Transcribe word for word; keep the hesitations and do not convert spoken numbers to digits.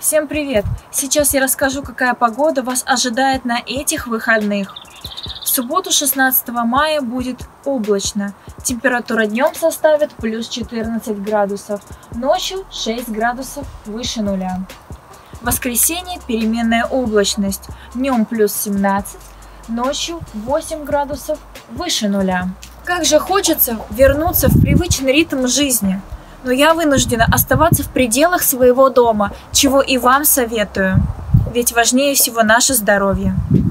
Всем привет! Сейчас я расскажу, какая погода вас ожидает на этих выходных. В субботу шестнадцатого мая будет облачно. Температура днем составит плюс четырнадцать градусов, ночью шесть градусов выше нуля. В воскресенье переменная облачность. Днем плюс семнадцать, ночью восемь градусов выше нуля. Как же хочется вернуться в привычный ритм жизни. Но я вынуждена оставаться в пределах своего дома, чего и вам советую. Ведь важнее всего наше здоровье.